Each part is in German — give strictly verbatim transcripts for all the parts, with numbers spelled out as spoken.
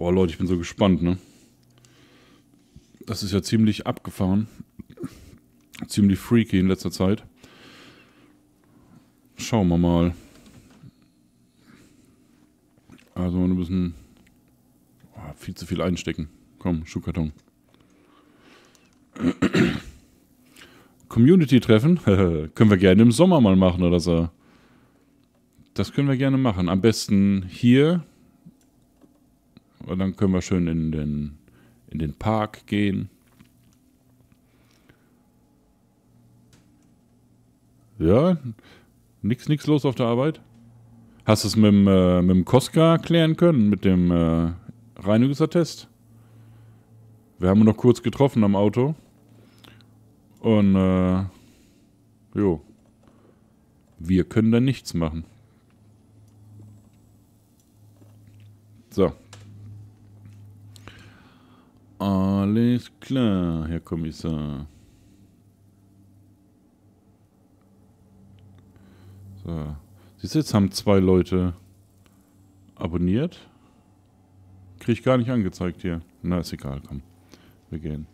Oh Leute, ich bin so gespannt, ne? Das ist ja ziemlich abgefahren. Ziemlich freaky in letzter Zeit. Schauen wir mal. Also wir müssen oh, viel zu viel einstecken. Komm, Schuhkarton. Community-Treffen? Können wir gerne im Sommer mal machen oder so. Das können wir gerne machen. Am besten hier. Und dann können wir schön in den, in den Park gehen. Ja, nix, nix los auf der Arbeit. Hast du es mit dem, äh, mit dem Koska klären können, mit dem äh, Reinigungsattest? Wir haben ihn noch kurz getroffen am Auto. Und, äh, jo. Wir können da nichts machen. So. Alles klar, Herr Kommissar. So. Siehst du, jetzt haben zwei Leute abonniert. Krieg ich gar nicht angezeigt hier. Na, ist egal, komm. Wir gehen.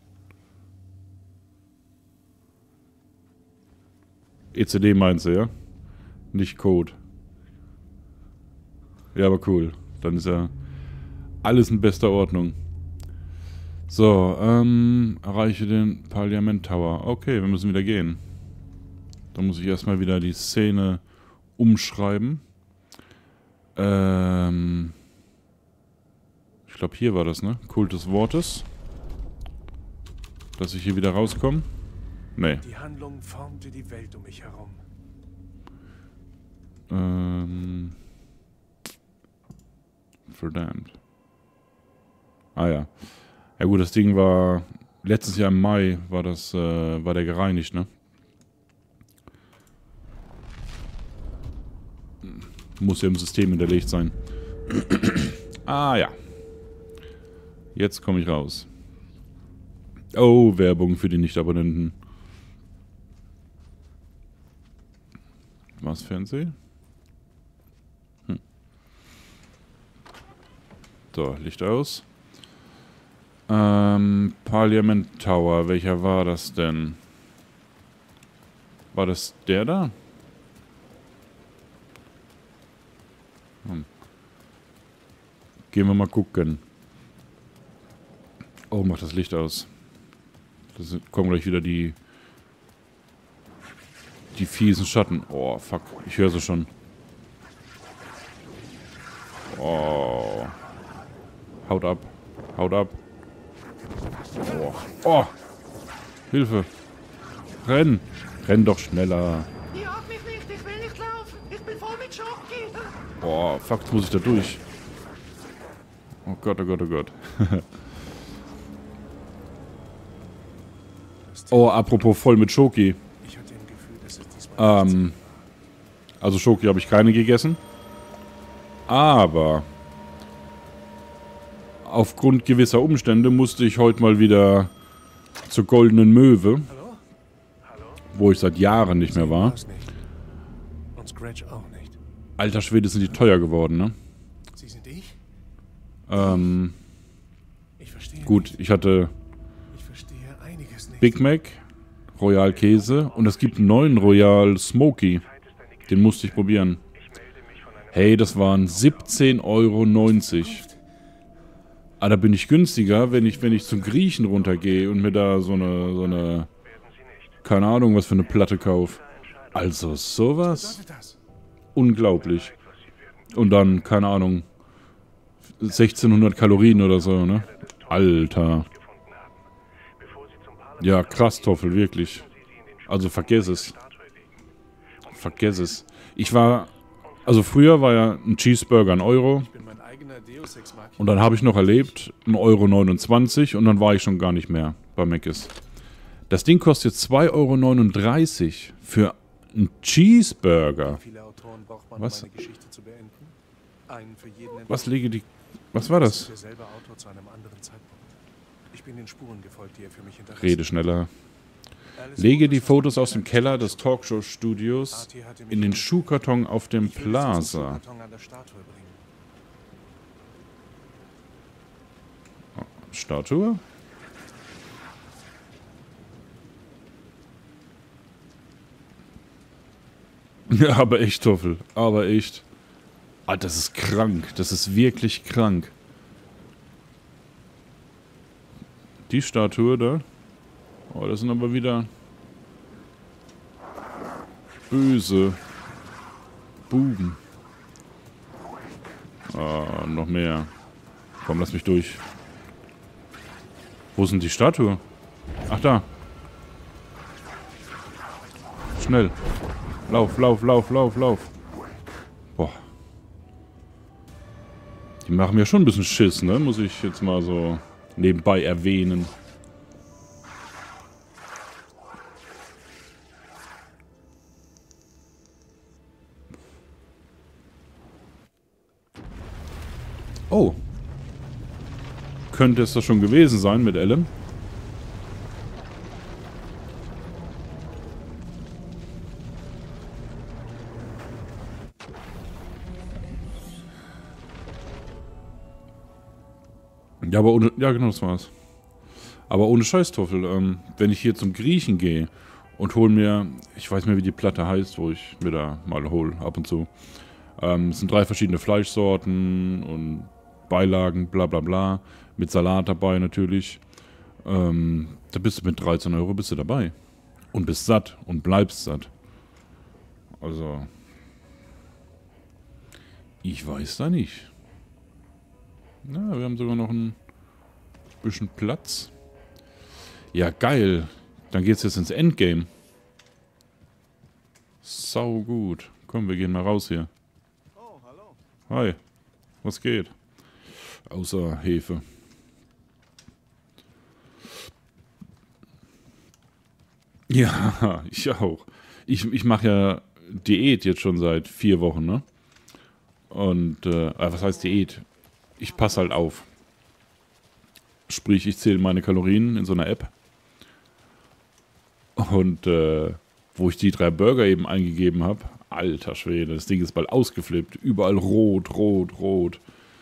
E C D meinst du, ja? Nicht Code. Ja, aber cool. Dann ist ja alles in bester Ordnung. So, ähm, erreiche den Parliament Tower. Okay, wir müssen wieder gehen. Da muss ich erstmal wieder die Szene umschreiben. Ähm, ich glaube, hier war das, ne? Kult des Wortes. Dass ich hier wieder rauskomme. Nee. Die Handlung formte die Welt um mich herum. Ähm. Verdammt. Ah ja. Ja gut, das Ding war letztes Jahr im Mai war das, äh, war der gereinigt, ne? Muss ja im System hinterlegt sein. Ah ja. Jetzt komme ich raus. Oh, Werbung für die Nicht-Abonnenten. Was, Fernsehen? Hm. So, Licht aus. Ähm, Parliament Tower. Welcher war das denn? War das der da? Hm. Gehen wir mal gucken. Oh, mach das Licht aus. Da kommen gleich wieder die die fiesen Schatten. Oh, fuck. Ich höre sie schon. Oh. Haut ab. Haut ab. Oh. Oh. Hilfe. Renn. Renn doch schneller. Jag mich nicht, ich will nicht laufen. Ich bin voll mit Schoki. Oh, fuck, jetzt muss ich da durch. Oh Gott, oh Gott, oh Gott. Oh, apropos voll mit Schoki. Ähm, also Schoki habe ich keine gegessen. Aber aufgrund gewisser Umstände musste ich heute mal wieder zur Goldenen Möwe, wo ich seit Jahren nicht mehr war. Und Scratch auch nicht. Alter Schwede, sind die teuer geworden, ne? Sie sind ich? Ähm, Ich verstehe gut, nicht. ich hatte Ich verstehe einiges nicht. Big Mac, Royal Käse und es gibt einen neuen Royal Smoky. Den musste ich probieren. Hey, das waren siebzehn Euro neunzig. Ah, da bin ich günstiger, wenn ich, wenn ich zum Griechen runtergehe und mir da so eine, so eine, keine Ahnung, was für eine Platte kaufe. Also sowas? Unglaublich. Und dann, keine Ahnung, sechzehnhundert Kalorien oder so, ne? Alter. Ja, krass, Toffel, wirklich. Also vergiss es. Vergiss es. Ich war, also früher war ja ein Cheeseburger ein Euro. Und dann habe ich noch erlebt, ein Euro neunundzwanzig und dann war ich schon gar nicht mehr bei Mc's. Das Ding kostet zwei Euro neununddreißig für einen Cheeseburger. Was? Was lege die... Was war das? Rede schneller. Lege die Fotos aus dem Keller des Talkshow-Studios in den Schuhkarton auf dem Plaza. Statue? Ja, aber echt, Toffel. Aber echt. Ah, das ist krank. Das ist wirklich krank. Die Statue da. Oh, das sind aber wieder böse Buben. Ah, noch mehr. Komm, lass mich durch. Wo sind die Statue? Ach, da. Schnell. Lauf, lauf, lauf, lauf, lauf. Boah. Die machen mir schon ein bisschen Schiss, ne? Muss ich jetzt mal so nebenbei erwähnen. Oh. Könnte es das schon gewesen sein mit Ellen? Ja, aber ohne... Ja, genau, das war's. Aber ohne Scheißtoffel. Ähm, wenn ich hier zum Griechen gehe und hole mir... Ich weiß nicht mehr, wie die Platte heißt, wo ich mir da mal hole, ab und zu. Ähm, es sind drei verschiedene Fleischsorten und Beilagen, bla bla bla. Mit Salat dabei natürlich. Ähm, da bist du mit dreizehn Euro bist du dabei. Und bist satt und bleibst satt. Also... Ich weiß da nicht. Na, wir haben sogar noch ein bisschen Platz. Ja, geil. Dann geht's jetzt ins Endgame. Sau gut. Komm, wir gehen mal raus hier. Oh, hallo. Hi. Was geht? Außer Hefe. Ja, ich auch. Ich, ich mache ja Diät jetzt schon seit vier Wochen, ne? Und, äh, was heißt Diät? Ich passe halt auf. Sprich, ich zähle meine Kalorien in so einer App. Und äh, wo ich die drei Burger eben eingegeben habe, alter Schwede, das Ding ist bald ausgeflippt. Überall rot, rot, rot.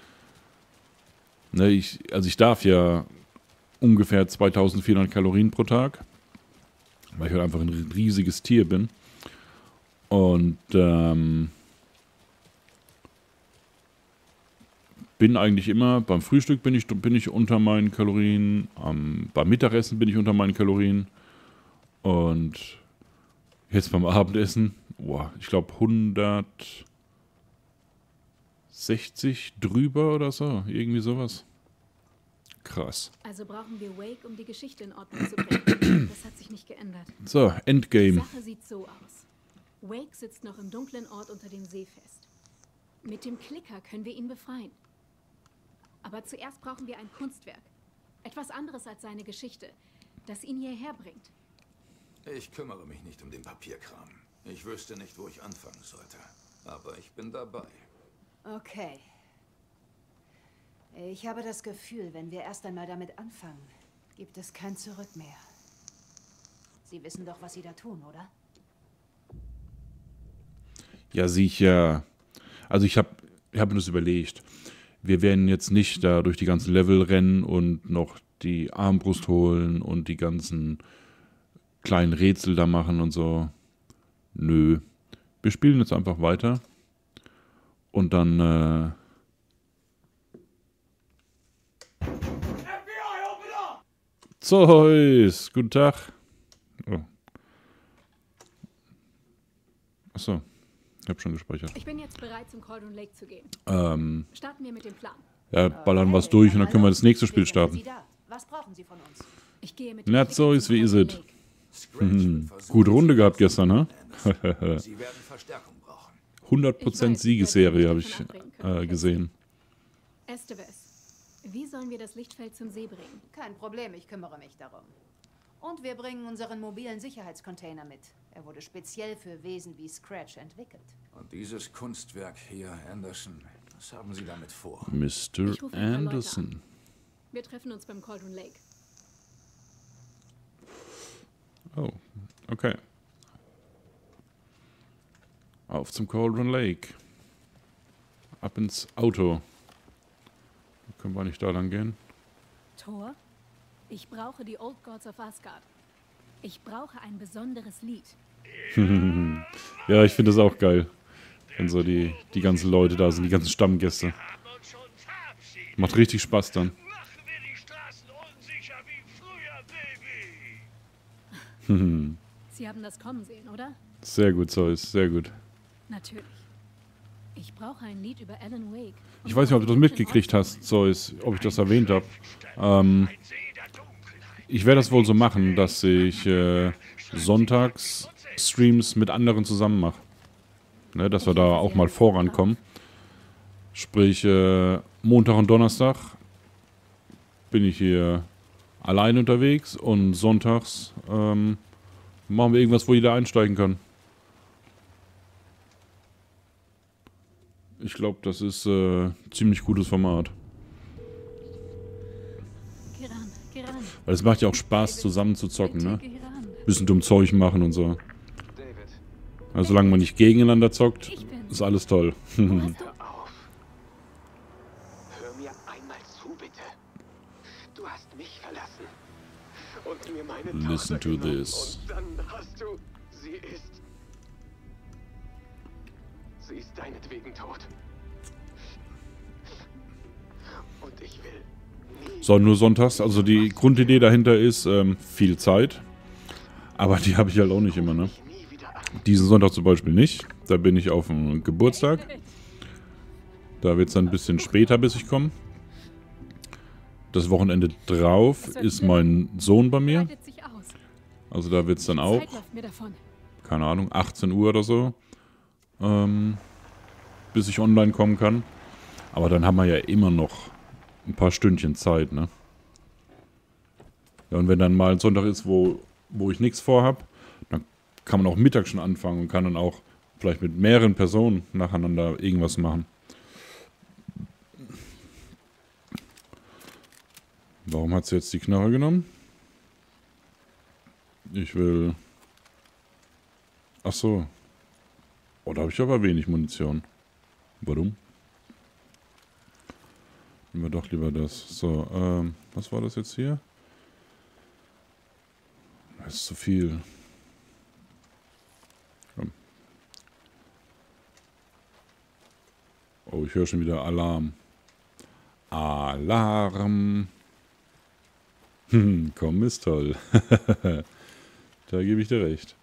Ne, ich, also ich darf ja ungefähr zweitausendvierhundert Kalorien pro Tag, weil ich halt einfach ein riesiges Tier bin. Und ähm, bin eigentlich immer, beim Frühstück bin ich, bin ich unter meinen Kalorien, ähm, beim Mittagessen bin ich unter meinen Kalorien und jetzt beim Abendessen, boah, ich glaube hundertsechzig drüber oder so, irgendwie sowas. Krass. Also brauchen wir Wake, um die Geschichte in Ordnung zu bringen. Das hat sich nicht geändert. So, Endgame. Die Sache sieht so aus. Wake sitzt noch im dunklen Ort unter dem See fest. Mit dem Klicker können wir ihn befreien. Aber zuerst brauchen wir ein Kunstwerk. Etwas anderes als seine Geschichte, das ihn hierher bringt. Ich kümmere mich nicht um den Papierkram. Ich wüsste nicht, wo ich anfangen sollte. Aber ich bin dabei. Okay. Ich habe das Gefühl, wenn wir erst einmal damit anfangen, gibt es kein Zurück mehr. Sie wissen doch, was Sie da tun, oder? Ja, sicher. Also ich habe ich hab mir das überlegt. Wir werden jetzt nicht da durch die ganzen Level rennen und noch die Armbrust holen und die ganzen kleinen Rätsel da machen und so. Nö. Wir spielen jetzt einfach weiter. Und dann, äh... Zeus! Guten Tag. Oh. Achso. Ich habe schon gespeichert. Ich bin jetzt bereit, zum Cauldron Lake zu gehen. Ähm... Starten wir mit dem Plan. Ja, ballern was durch und dann können wir das nächste Spiel starten. Was brauchen Sie von uns? Ich gehe mit Na, Zeus, wie ist es? Hm. Gute Runde gehabt gestern, ne? Sie werden Verstärkung brauchen. hundert Prozent Siegesserie habe ich äh, gesehen. Estevez, wie sollen wir das Lichtfeld zum See bringen? Kein Problem, ich kümmere mich darum. Und wir bringen unseren mobilen Sicherheitscontainer mit. Er wurde speziell für Wesen wie Scratch entwickelt. Und dieses Kunstwerk hier, Anderson, was haben Sie damit vor? Mister Ich rufe ein paar Leute Anderson. an. Wir treffen uns beim Cauldron Lake. Oh, okay. Auf zum Cauldron Lake. Ab ins Auto. Können wir nicht da lang gehen? Thor, ich brauche die Old Gods of Asgard. Ich brauche ein besonderes Lied. Ja, ich finde das auch geil. Wenn so die, die ganzen Leute da sind, die ganzen Stammgäste. Macht richtig Spaß dann. Sie haben das kommen sehen, oder? Sehr gut, Zeus, sehr gut. Natürlich. Ich brauche ein Lied über Alan Wake. Ich weiß nicht, ob du das mitgekriegt hast, Zeus, ob ich das erwähnt habe. Ähm, ich werde das wohl so machen, dass ich äh, sonntags Streams mit anderen zusammen mache. Ne, dass wir da auch mal vorankommen. Sprich, äh, Montag und Donnerstag bin ich hier allein unterwegs und sonntags ähm, machen wir irgendwas, wo jeder einsteigen kann. Ich glaube, das ist äh, ein ziemlich gutes Format. Geran, Geran. Weil es macht ja auch Spaß, zusammen zu zocken, ne? Bitte, Geran. Bisschen dumm Zeug machen und so. Also solange man nicht gegeneinander zockt, Ich bin's. ist alles toll. Hast du? Auf. Hör mir einmal zu, bitte. Du hast mich verlassen. Und mir meine Listen Tochter to genommen. this. Und dann hast du... Sie ist... Sie ist deinetwegen tot. Und ich will nie... So, nur sonntags. Also die Grundidee dahinter ist ähm, viel Zeit. Aber die habe ich halt auch nicht immer, ne? nie wieder an. Diesen Sonntag zum Beispiel nicht. Da bin ich auf dem Geburtstag. Da wird es dann ein bisschen später, bis ich komme. Das Wochenende drauf ist mein Sohn bei mir. Breitet sich aus. Also da wird es dann auch, Zeit läuft mir davon. keine Ahnung, achtzehn Uhr oder so, ähm, bis ich online kommen kann. Aber dann haben wir ja immer noch ein paar Stündchen Zeit, ne? Ja, und wenn dann mal ein Sonntag ist, wo, wo ich nichts vorhab, dann kann man auch Mittag schon anfangen und kann dann auch vielleicht mit mehreren Personen nacheinander irgendwas machen. Warum hat sie jetzt die Knarre genommen? Ich will... Ach so. Oh, da habe ich aber wenig Munition. Warum? Nehmen wir doch lieber das. So, ähm, was war das jetzt hier? Das ist zu viel. Komm. Oh, ich höre schon wieder Alarm. Alarm. Hm, komm, ist toll. Da gebe ich dir recht.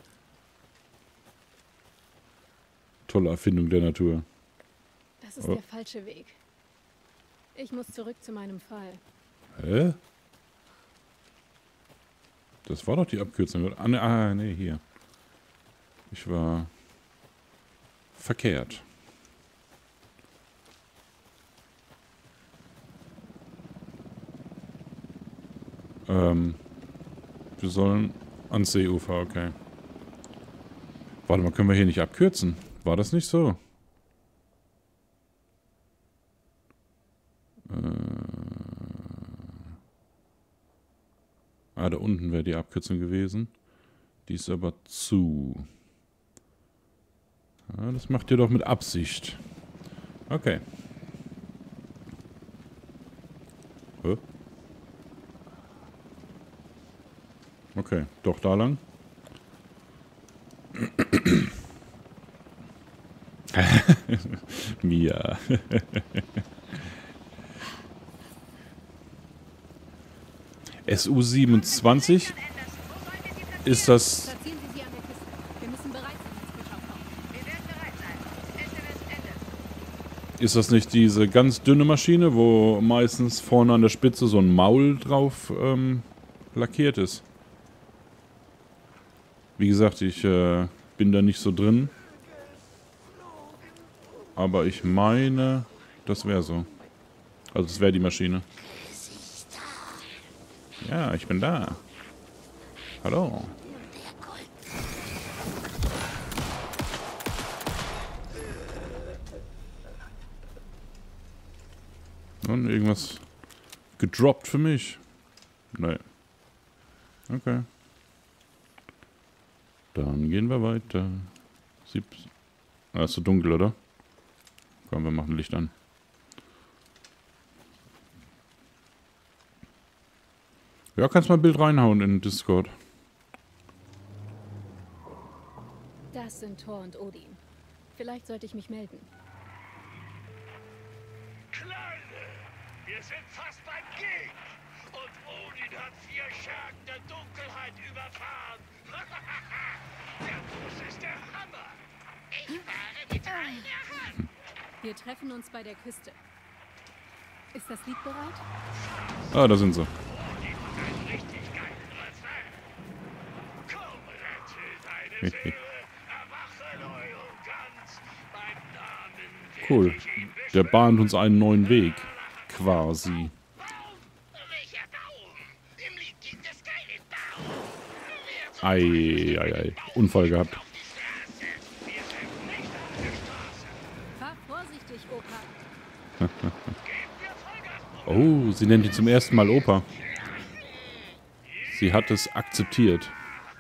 Tolle Erfindung der Natur. Das ist Oh. der falsche Weg. Ich muss zurück zu meinem Fall. Hä? Das war doch die Abkürzung. Ah, ne, ah, nee, hier. Ich war verkehrt. Ähm, wir sollen ans Seeufer, okay. Warte mal, können wir hier nicht abkürzen? War das nicht so? Äh ah, da unten wäre die Abkürzung gewesen. Die ist aber zu. Ja, das macht ihr doch mit Absicht. Okay. Hä? Okay, doch da lang. Mia. S U siebenundzwanzig ist das. Platzieren Sie sie an der Kiste. Wir müssen bereit sein, wenn Splitter kommt. Wir werden bereit sein. S M S Ende. Ist das nicht diese ganz dünne Maschine, wo meistens vorne an der Spitze so ein Maul drauf ähm, lackiert ist? Wie gesagt, ich äh, bin da nicht so drin. Aber ich meine, das wäre so. Also das wäre die Maschine. Ja, ich bin da. Hallo. Und irgendwas gedroppt für mich? Nee. Okay. Dann gehen wir weiter. Sieb ah, ist so dunkel, oder? Komm, wir machen Licht an. Ja, kannst mal ein Bild reinhauen in Discord. Das sind Thor und Odin. Vielleicht sollte ich mich melden. Kleine, wir sind fast beim Gig. Und Odin hat vier Schergen der Dunkelheit überfahren. Der Bus ist der Hammer. Ich fahre mit einer Hand. Wir treffen uns bei der Küste. Ist das Lied bereit? Ah, da sind sie. Odin hat einen richtig geilen Refrain. Komm, rette deine Seele, erwache neu und ganz. Beim Namen Cool. will ich ihn Der bahnt uns einen neuen Weg. Quasi. Welcher Baum? Im Lied gibt es keinen Baum. Ei, ei, ei. Unfall gehabt. Auf die Straße. Wir sind nicht auf der Straße. Fahr vorsichtig, Opa. Geben wir Vollgas. Oh, sie nennt ihn zum ersten Mal Opa. Sie hat es akzeptiert.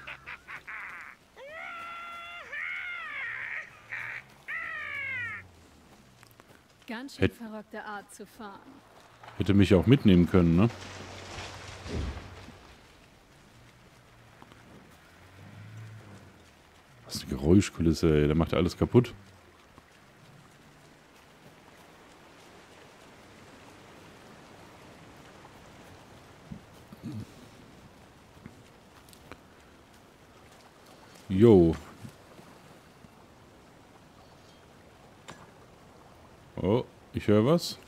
Ganz schön Hätt- verrückte Art zu fahren. Hätte mich auch mitnehmen können, ne? Was ist eine Geräuschkulisse, ey. Der macht ja alles kaputt. Jo. Oh, ich höre was.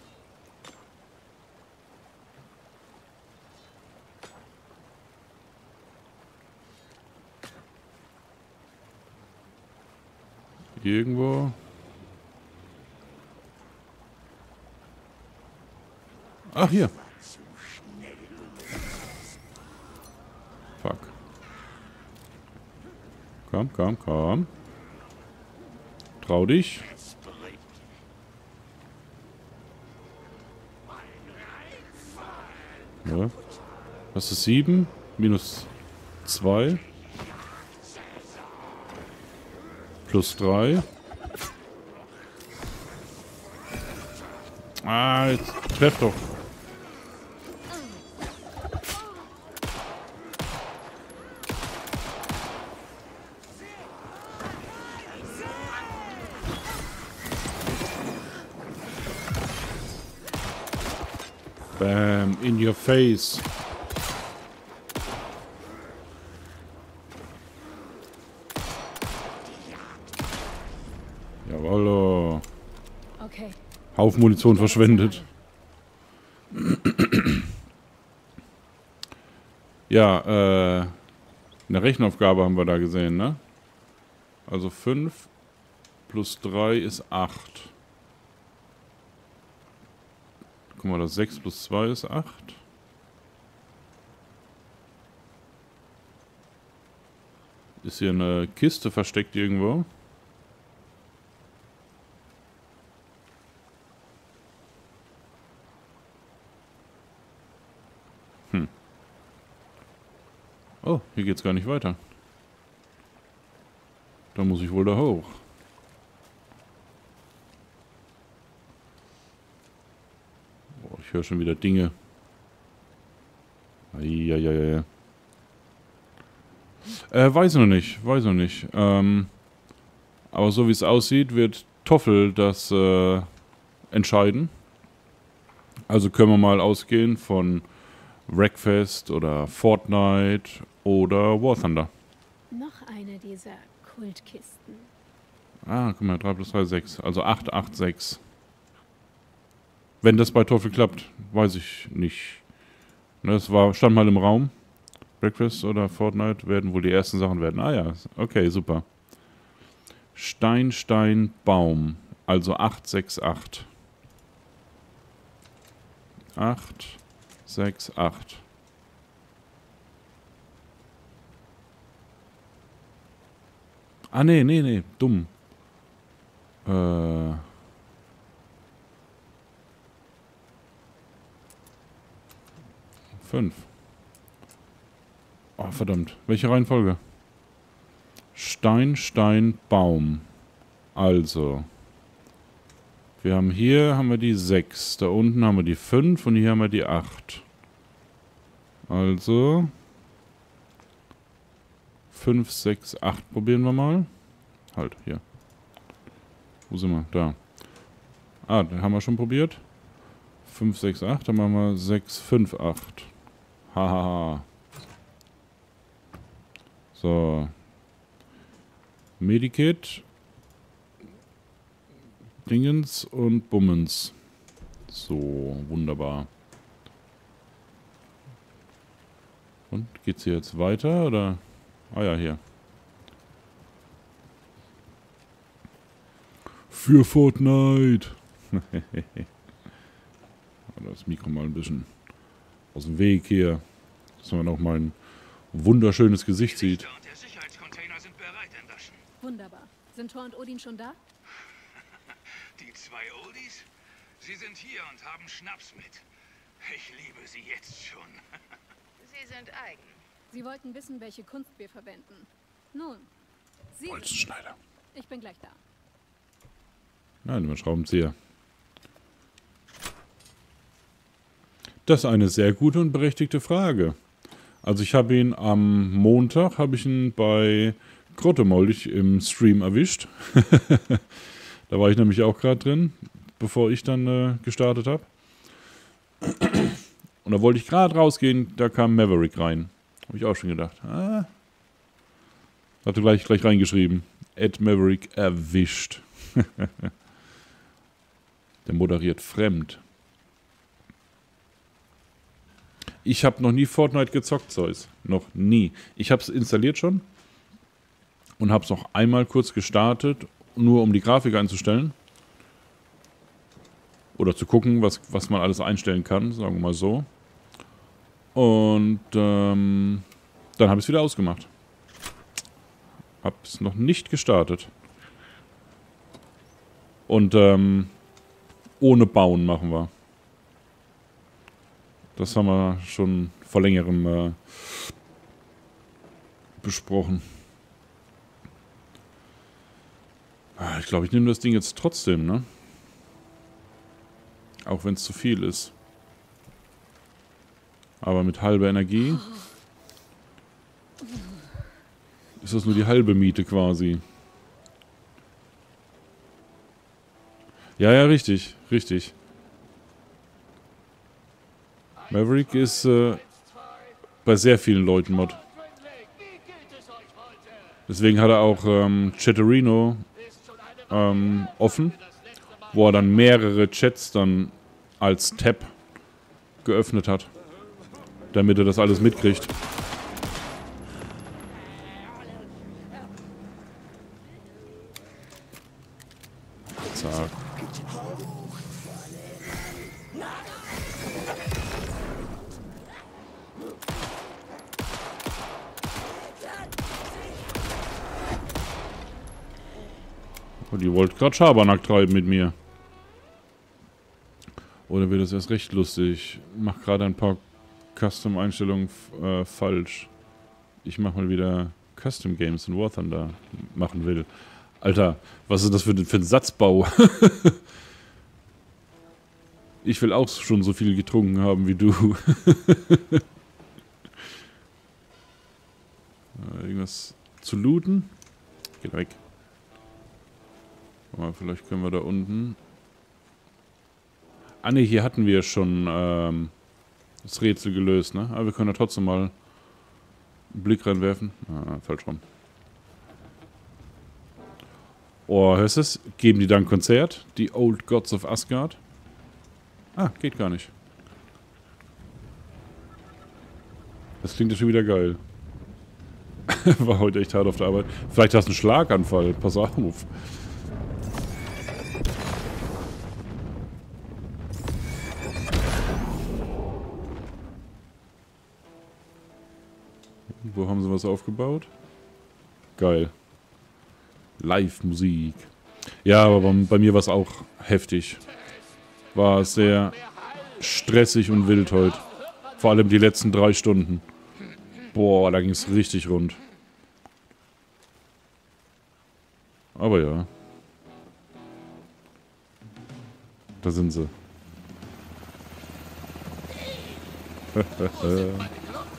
Irgendwo. Ach, hier. Fuck. Komm, komm, komm. Trau dich. Ja. Was ist sieben? Minus zwei. Plus drei. Ah, jetzt treff doch. Bam, in your face. Jawollo. Okay. Haufen Munition verschwendet. Ja, äh, eine Rechenaufgabe haben wir da gesehen, ne? Also fünf plus drei ist acht. Guck mal, das sechs plus zwei ist acht. Ist hier eine Kiste versteckt irgendwo? Hm. Oh, hier geht's gar nicht weiter. Da muss ich wohl da hoch. Oh, ich höre schon wieder Dinge. Eieiei. Äh, weiß noch nicht, weiß noch nicht. Ähm, aber so wie es aussieht, wird Toffel das äh, entscheiden. Also können wir mal ausgehen von Wreckfest oder Fortnite oder War Thunder. Noch eine dieser Kultkisten. Ah, guck mal, drei plus drei, sechs. Also acht, acht, sechs. Wenn das bei Toffel klappt, weiß ich nicht. Das war, stand mal im Raum. Breakfast oder Fortnite werden wohl die ersten Sachen werden. Ah ja, okay, super. Stein, Stein, Baum. Also acht, sechs, acht. acht, sechs, acht. Ah, nee, nee, nee, dumm. Äh... Fünf. Oh, verdammt. Welche Reihenfolge? Stein, Stein, Baum. Also. Wir haben hier haben wir die sechs. Da unten haben wir die fünf und hier haben wir die acht. Also fünf, sechs, acht probieren wir mal. Halt, hier. Wo sind wir? Da. Ah, den haben wir schon probiert. fünf, sechs, acht, dann machen wir sechs, fünf, acht. Hahaha. So. Medikit. Dingens und Bummens. So, wunderbar. Und geht's hier jetzt weiter, oder? Ah ja, hier. Für Fortnite! Das Mikro mal ein bisschen aus dem Weg hier, dass man auch mal ein wunderschönes Gesicht sieht. Und der Sicherheitscontainer sind bereit, Anderson. Wunderbar. Sind Thor und Odin schon da? Die zwei Oldies? Sie sind hier und haben Schnaps mit. Ich liebe sie jetzt schon. Sie sind eigen. Sie wollten wissen, welche Kunst wir verwenden. Nun, Sie... Bolzenschneider. Ich bin gleich da. Nein, über Schraubenzieher. Das ist eine sehr gute und berechtigte Frage. Also ich habe ihn am Montag, habe ich ihn bei Grottemoldig im Stream erwischt. Da war ich nämlich auch gerade drin, bevor ich dann äh, gestartet habe. Und da wollte ich gerade rausgehen, da kam Maverick rein. Habe ich auch schon gedacht. Ah. Hatte gleich, gleich reingeschrieben. Ed Maverick erwischt. Der moderiert fremd. Ich habe noch nie Fortnite gezockt, Zeus. Noch nie. Ich habe es installiert schon. Und habe es noch einmal kurz gestartet, nur um die Grafik einzustellen. Oder zu gucken, was, was man alles einstellen kann, sagen wir mal so. Und ähm, dann habe ich es wieder ausgemacht. Habe es noch nicht gestartet. Und ähm, ohne Bauen machen wir. Das haben wir schon vor längerem äh, besprochen. Ich glaube, ich nehme das Ding jetzt trotzdem, ne? Auch wenn es zu viel ist. Aber mit halber Energie ist das nur die halbe Miete quasi. Ja, ja, richtig, richtig. Maverick ist äh, bei sehr vielen Leuten Mod. Deswegen hat er auch ähm, Chatterino ähm, offen, wo er dann mehrere Chats dann als Tab geöffnet hat, damit er das alles mitkriegt. Zack. Und die wollt gerade Schabernack treiben mit mir. Oder wird das erst recht lustig? Ich mach gerade ein paar Custom-Einstellungen äh, falsch. Ich mach mal wieder Custom Games in War Thunder machen will. Alter, was ist das für, für ein Satzbau? Ich will auch schon so viel getrunken haben wie du. Irgendwas zu looten? Geht weg. Mal, vielleicht können wir da unten... Ah ne, hier hatten wir schon ähm, das Rätsel gelöst, ne? Aber wir können da trotzdem mal einen Blick reinwerfen. Ah, falsch rum. Oh, hörst du es? Geben die dann ein Konzert? Die Old Gods of Asgard? Ah, geht gar nicht. Das klingt ja schon wieder geil. War heute echt hart auf der Arbeit. Vielleicht hast du einen Schlaganfall. Pass auf. Wo haben sie was aufgebaut? Geil. Live-Musik. Ja, aber bei, bei mir war es auch heftig. War sehr stressig und wild heute. Vor allem die letzten drei Stunden. Boah, da ging es richtig rund. Aber ja. Da sind sie.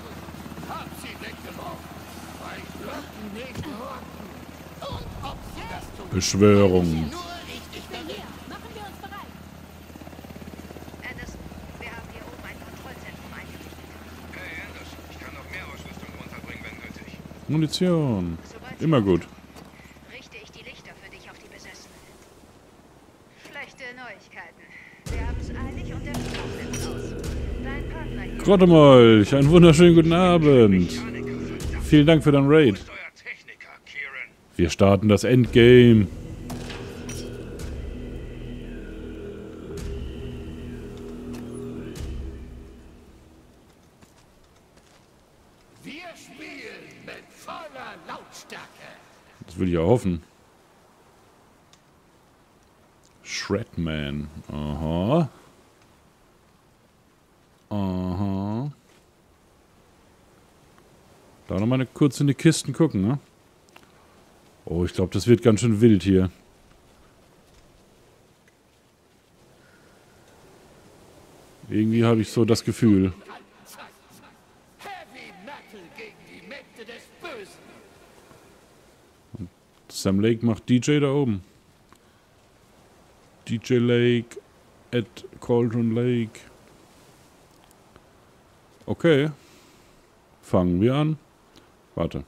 Beschwörung. Machen wir uns bereit. Anderson, wir haben hier oben ein Kontrollzentrum eingerichtet. Hey, Anderson, ich kann noch mehr Ausrüstung runterbringen, wenn nötig. Munition. Sobald sie Immer gut. richte ich die Lichter für dich auf die Besessenen. Schlechte Neuigkeiten. Wir haben es eilig und der Strom ist aus. Dein Partner hier. Grottemolch, einen wunderschönen guten Abend. Vielen Dank für dein Raid. Euer Techniker, Kieran. Wir starten das Endgame. Wir spielen mit voller Lautstärke. Das will ich ja hoffen. Shredman. Aha. Aha. Da nochmal eine kurz in die Kisten gucken, ne? Oh, ich glaube, das wird ganz schön wild hier. Irgendwie habe ich so das Gefühl. Heavy Metal gegen die Mächte des Bösen. Sam Lake macht D J da oben. D J Lake at Cauldron Lake. Okay. Fangen wir an. Warte.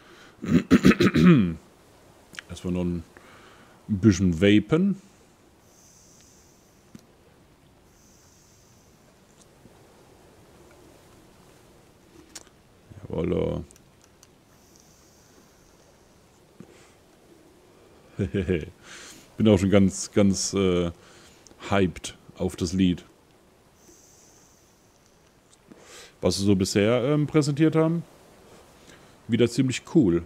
Erstmal noch ein bisschen vapen. Jawoll. Bin auch schon ganz, ganz äh, hyped auf das Lied. Was sie so bisher ähm, präsentiert haben. Wieder ziemlich cool.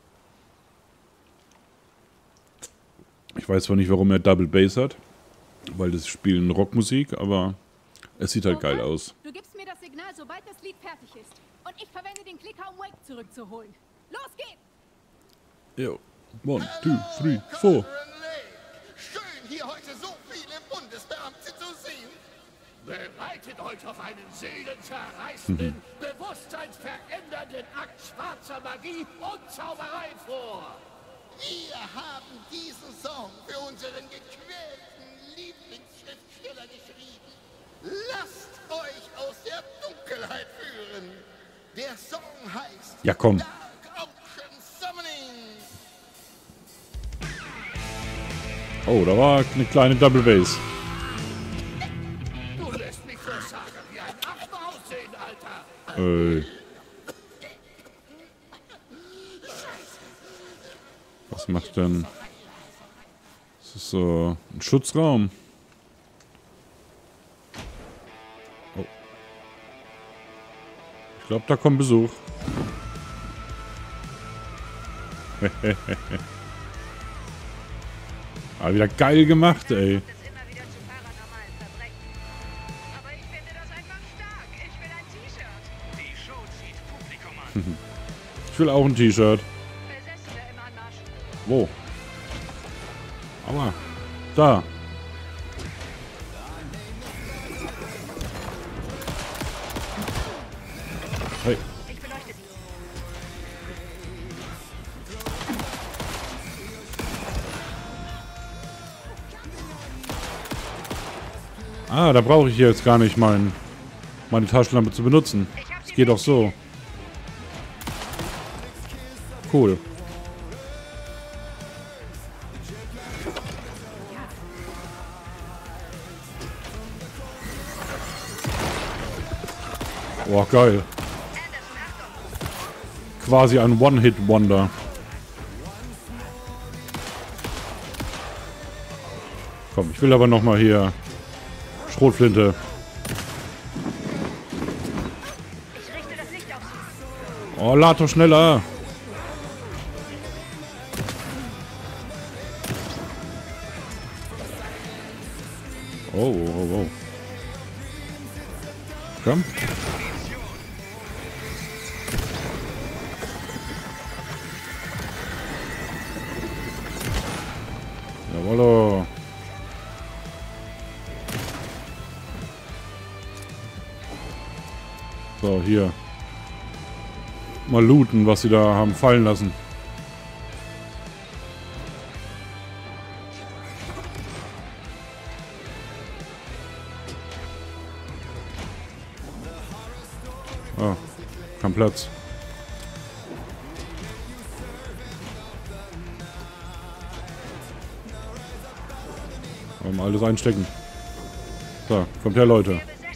Ich weiß zwar nicht, warum er Double Bass hat, weil das Spielen Rockmusik, aber es sieht halt geil Roman, aus. Du gibst mir das Signal, sobald das Lied fertig ist. Und ich verwende den Klicker, um Wake zurückzuholen. Los geht's! Jo. One, two, three, four. Schön, hier heute so viele Bundesbeamte zu sehen. Bereitet euch auf einen seelenzerreißenden, bewusstseinsverändernden Akt schwarzer Magie und Zauberei vor. Wir haben diesen Song für unseren gequälten Lieblingsschriftsteller geschrieben. Lasst euch aus der Dunkelheit führen. Der Song heißt Ja, komm. Dark Ocean Summoning. Oh, da war eine kleine Double Bass. Du lässt mich für Saga wie ein Affen aussehen, Alter. Äh. Was macht denn? Das ist so ein Schutzraum. Oh. Ich glaube, da kommt Besuch. Ah, wieder geil gemacht, ey. Das immer wieder zu paranormalen Verbrechen. Aber ich finde das einfach stark. Ich will ein T-Shirt. Die Show zieht Publikum an. Ich will auch ein T-Shirt. Besessene im Anmarsch. Wo? Aua. Da. Hey. Ich beleuchte sie. Ah, da brauche ich jetzt gar nicht mein, meine Taschenlampe zu benutzen. Es geht auch so. Cool. Boah, geil. Quasi ein One-Hit-Wonder. Komm, ich will aber noch mal hier Schrotflinte. Ich richte das Licht auf sie. Oh, lad doch schneller. Oh, oh, oh. Komm. Jawollo. So, hier. Mal looten, was sie da haben fallen lassen. Oh, kein Platz. Mal alles einstecken. So, kommt her, Leute.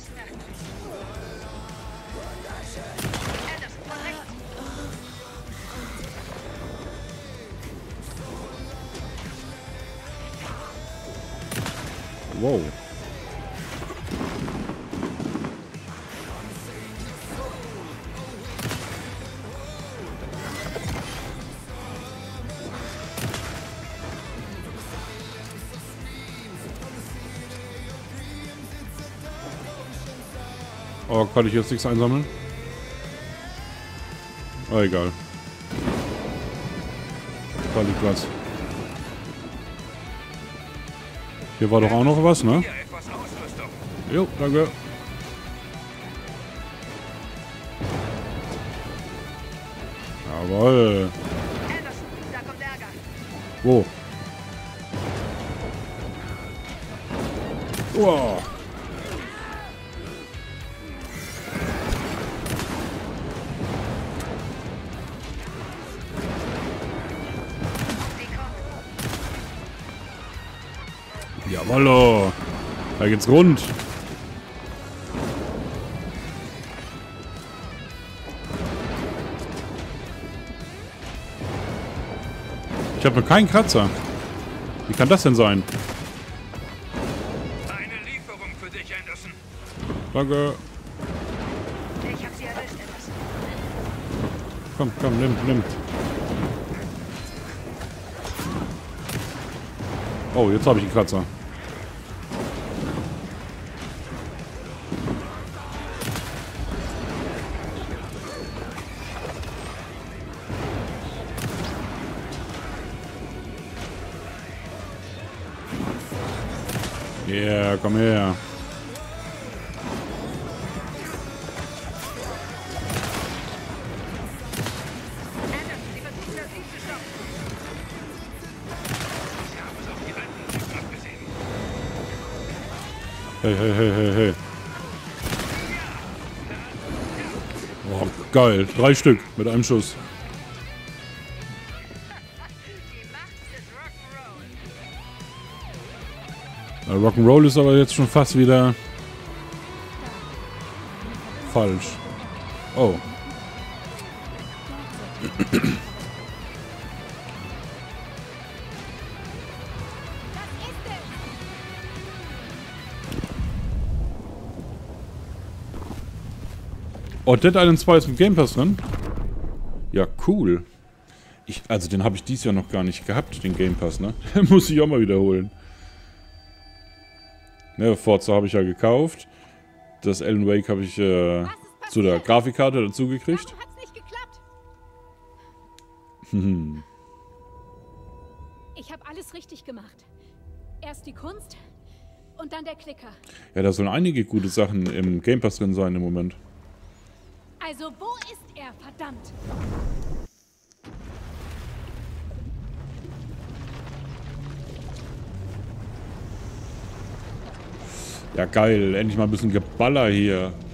Wow. Oh, kann ich jetzt nichts einsammeln? Oh, egal. Da liegt was. Hier war doch auch noch was, ne? Jo, danke. Jawohl. Wo? Wow. Jawollo. Da geht's rund. Ich habe noch keinen Kratzer. Wie kann das denn sein? Eine Lieferung für dich, Anderson. Danke. Ich hab sie erwischt, Anderson. Komm, komm, nimm, nimm. Oh, jetzt habe ich einen Kratzer. Ja, yeah, komm her. Hey, hey, hey, hey, hey. Oh, geil. Drei Stück mit einem Schuss. Rock'n'Roll ist aber jetzt schon fast wieder falsch. Oh. Oh, Dead Island zwei ist im Game Pass drin? Ja, cool. Ich, also den habe ich dieses Jahr noch gar nicht gehabt, den Game Pass, ne? Muss ich auch mal wiederholen. Ne, Forza habe ich ja gekauft. Das Alan Wake habe ich äh, zu der Grafikkarte dazu gekriegt. Warum hat's nicht geklappt? Hm. Ich habe alles richtig gemacht. Erst die Kunst und dann der Klicker. Ja, da sollen einige gute Sachen im Game Pass drin sein im Moment. Also wo ist er, verdammt? Ja, geil. Endlich mal ein bisschen Geballer hier.